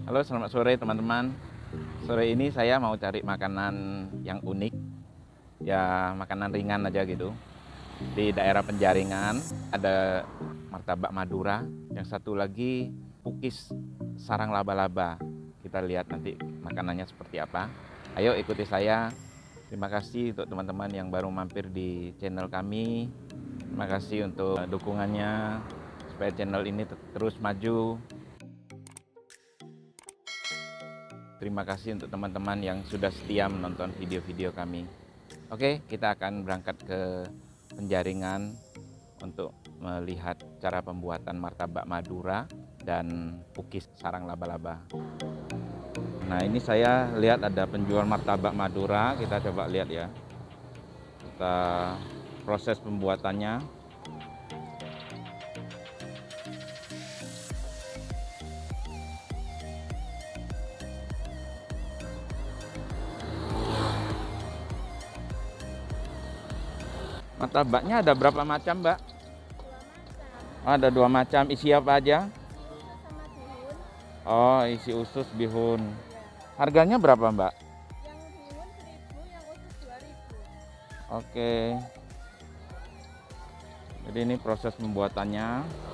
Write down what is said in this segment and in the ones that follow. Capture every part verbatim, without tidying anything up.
Halo, selamat sore teman-teman. Sore ini saya mau cari makanan yang unik, ya makanan ringan aja gitu. Di daerah Penjaringan ada martabak Madura, yang satu lagi pukis sarang laba-laba. Kita lihat nanti makanannya seperti apa. Ayo ikuti saya. Terima kasih untuk teman-teman yang baru mampir di channel kami. Terima kasih untuk dukungannya supaya channel ini terus maju. Terima kasih untuk teman-teman yang sudah setia menonton video-video kami. Oke, kita akan berangkat ke Penjaringan untuk melihat cara pembuatan martabak Madura dan pukis sarang laba-laba. Nah, ini saya lihat ada penjual martabak Madura. Kita coba lihat ya. Kita proses pembuatannya. Martabaknya ada berapa macam, Mbak? Oh, ada dua macam. Isi apa aja? Oh, isi usus bihun. Harganya berapa, Mbak? Yang bihun seribu, yang usus dua ribu. Oke. Jadi ini proses pembuatannya.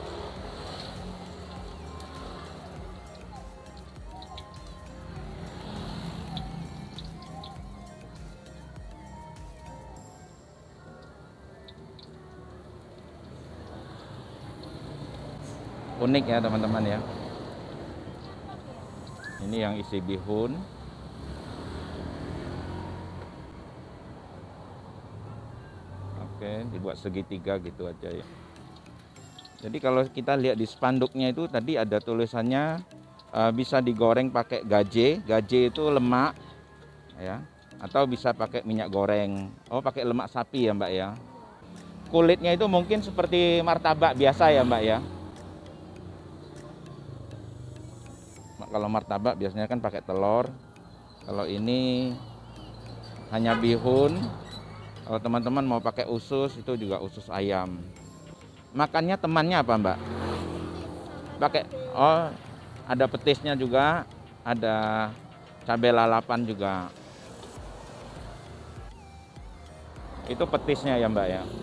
Unik ya teman-teman ya. Ini yang isi bihun. Oke, dibuat segitiga gitu aja ya. Jadi kalau kita lihat di spanduknya itu tadi ada tulisannya uh, bisa digoreng pakai gaje. Gaje itu lemak ya, atau bisa pakai minyak goreng. Oh, pakai lemak sapi ya, Mbak ya. Kulitnya itu mungkin seperti martabak biasa ya, Mbak ya. Kalau martabak biasanya kan pakai telur. Kalau ini hanya bihun. Kalau teman-teman mau pakai usus, itu juga usus ayam. Makannya temannya apa, Mbak? Pakai oh, ada petisnya juga, ada cabai lalapan juga. Itu petisnya ya, Mbak ya.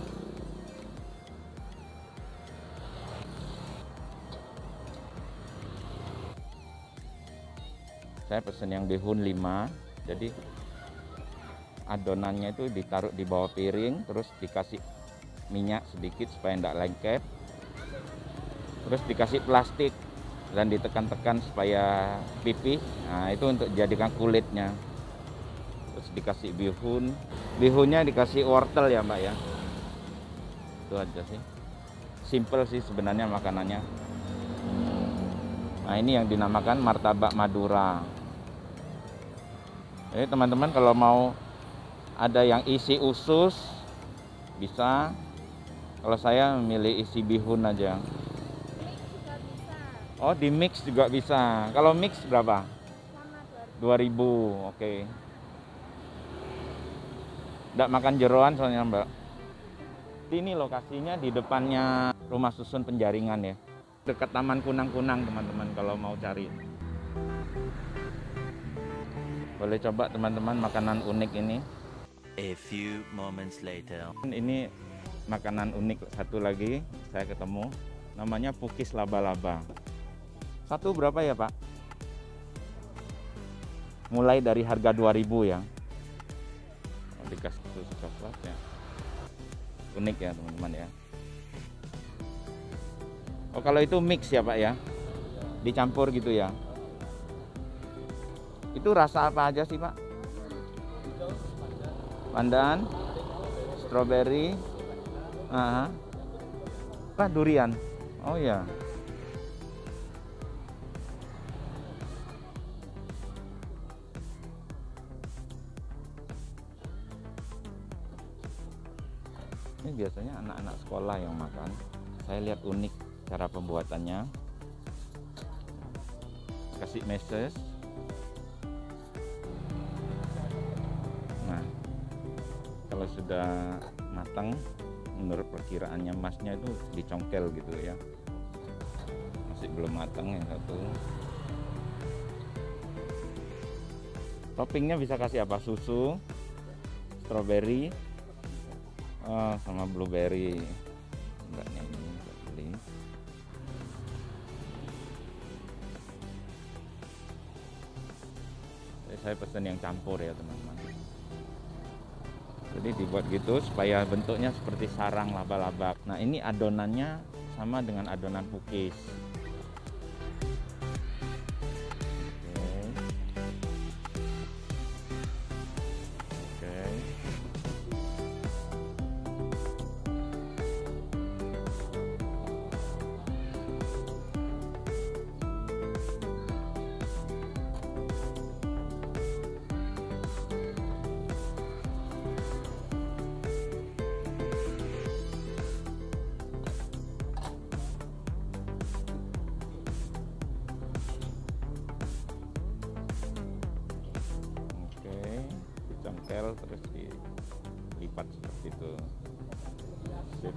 Saya pesen yang bihun lima. Jadi adonannya itu ditaruh di bawah piring, terus dikasih minyak sedikit supaya tidak lengket, terus dikasih plastik dan ditekan-tekan supaya pipih. Nah, itu untuk jadikan kulitnya. Terus dikasih bihun, bihunnya dikasih wortel ya, Mbak ya. Itu aja sih, simple sih sebenarnya makanannya. Nah, ini yang dinamakan martabak Madura. Jadi teman-teman kalau mau ada yang isi usus bisa. Kalau saya memilih isi bihun aja. Mix juga bisa. Oh, di mix juga bisa. Kalau mix berapa? Sama dua ribu. Oke. Nggak makan jeroan soalnya, Mbak. Ini lokasinya di depannya Rumah Susun Penjaringan ya. Dekat Taman Kunang-Kunang teman-teman kalau mau cari. Boleh coba teman-teman makanan unik ini. A few moments later. Ini makanan unik satu lagi saya ketemu, namanya pukis laba-laba. Satu berapa ya, Pak? Mulai dari harga dua ribu ya. Oh, dikasih susu coklat ya. Unik ya teman-teman ya. Oh, kalau itu mix ya, Pak ya? Dicampur gitu ya. Itu rasa apa aja sih, Pak? Pandan, stroberi, ah, apa durian? Oh ya. Ini biasanya anak-anak sekolah yang makan. Saya lihat unik cara pembuatannya. Kasih meses. Nah, kalau sudah matang, menurut perkiraannya masnya itu dicongkel gitu ya. Masih belum matang yang satu. Toppingnya bisa kasih apa? Susu, strawberry, oh, sama blueberry. Enggaknya ini enggak beli. Jadi saya pesan yang campur ya teman-teman. Jadi dibuat gitu supaya bentuknya seperti sarang laba-laba. Nah ini adonannya sama dengan adonan cookies. Oke. Oke. Dicongkel terus dilipat seperti itu. Sip.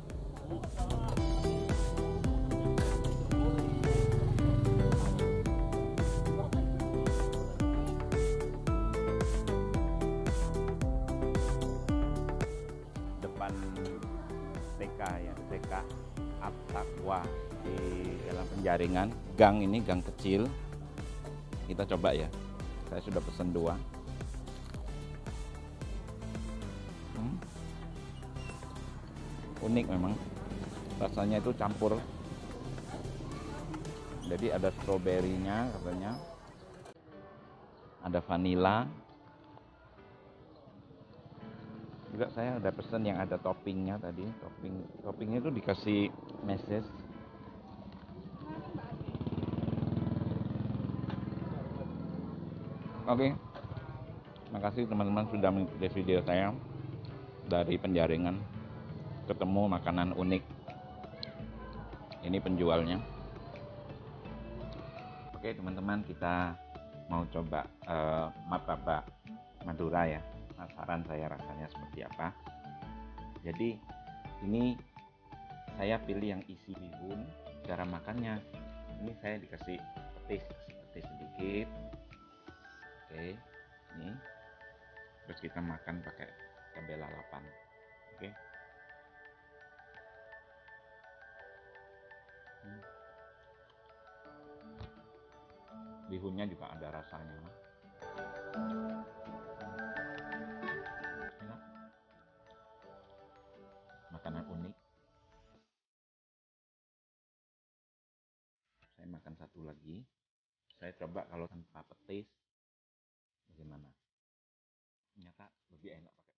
Depan T K ya, T K At-Taqwa di Jalan Penjaringan. Gang ini gang kecil. Kita coba ya. Saya sudah pesan dua. Hmm. Unik memang. Rasanya itu campur. Jadi ada stroberinya katanya. Ada vanila. Juga saya ada pesan yang ada toppingnya tadi. Topping toppingnya itu dikasih meses. Oke, makasih teman-teman sudah mengikuti video saya dari Penjaringan. Ketemu makanan unik. Ini penjualnya. Oke teman-teman, kita mau coba uh, martabak Madura ya. Penasaran saya rasanya seperti apa. Jadi ini saya pilih yang isi bihun. Cara makannya, ini saya dikasih petis, kasih petis sedikit. Oke, ini terus kita makan pakai cabai lalapan. Oke. Hmm. Bihunnya juga ada rasanya. Enak. Makanan unik. Saya makan satu lagi. Saya coba kalau tanpa petis. Bagaimana? Ternyata lebih enak pakai.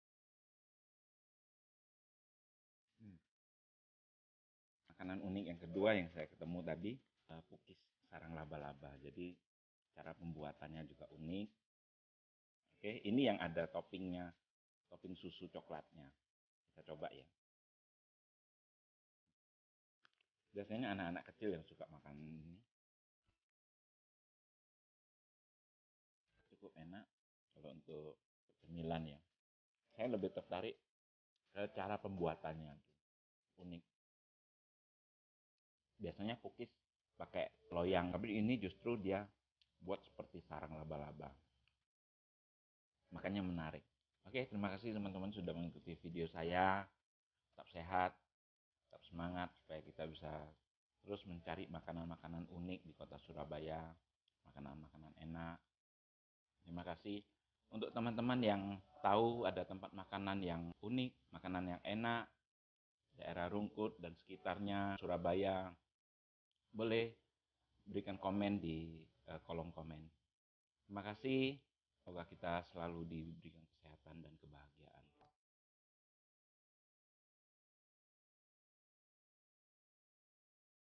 Hmm. Makanan unik yang kedua yang saya ketemu tadi, uh, cookies sarang laba-laba. Jadi cara pembuatannya juga unik. Oke, ini yang ada toppingnya, topping susu coklatnya. Kita coba ya. Biasanya anak-anak kecil yang suka makan ini. Cukup enak kalau untuk cemilan ya. Saya lebih tertarik ke cara pembuatannya, unik. Biasanya cookies pakai loyang, tapi ini justru dia buat seperti sarang laba-laba. Makanya menarik. Oke, terima kasih teman-teman sudah mengikuti video saya. Tetap sehat, tetap semangat supaya kita bisa terus mencari makanan-makanan unik di kota Surabaya, makanan-makanan enak. Terima kasih. Untuk teman-teman yang tahu ada tempat makanan yang unik, makanan yang enak, daerah Rungkut dan sekitarnya Surabaya, boleh berikan komen di uh, kolom komen. Terima kasih. Semoga kita selalu diberikan